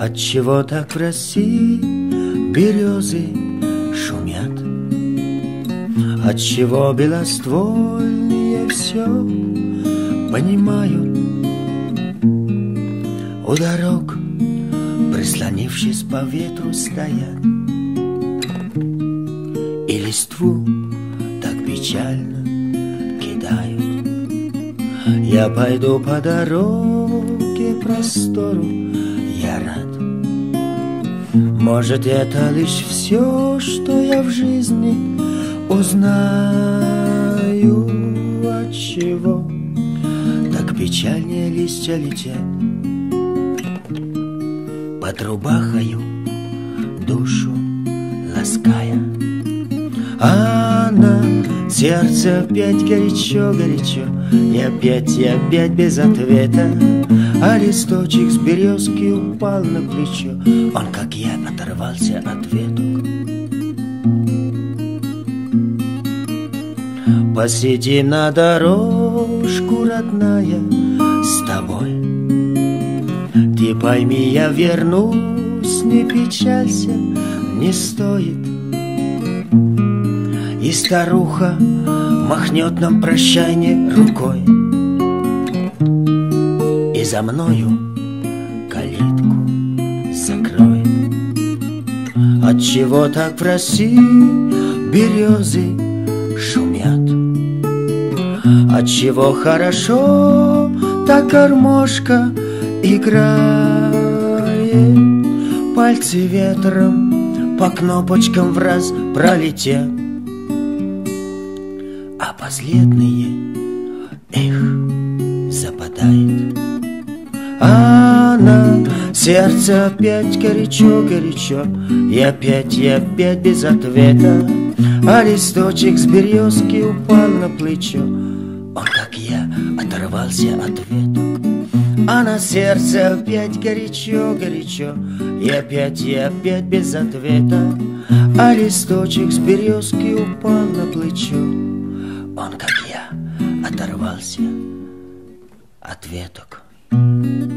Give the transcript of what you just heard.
Отчего так в России березы шумят? Отчего белоствольные все понимают? У дорог, прислонившись по ветру, стоят и листву так печально кидают. Я пойду по дороге простору, я рад. Может, это лишь все, что я в жизни узнаю. Отчего так печальнее листья летят? Под рубахою душу лаская, а на сердце опять горячо-горячо, и опять без ответа. А листочек с березки упал на плечо, он, как я, оторвался от веток. Посидим на дорожку, родная, с тобой. Ты пойми, я вернусь, не печалься, не стоит. И старуха махнет нам прощание рукой, и за мною калитку закроет. Отчего так в России березы шумят? Отчего хорошо так гармошка играет? Пальцы ветром по кнопочкам враз пролетят, а последние западает. А на сердце опять горячо-горячо, и опять без ответа. А листочек с березки упал на плечо, он, как я, оторвался от веток. А на сердце опять горячо-горячо, и опять без ответа. А листочек с березки упал на плечо, он, как я, оторвался от веток.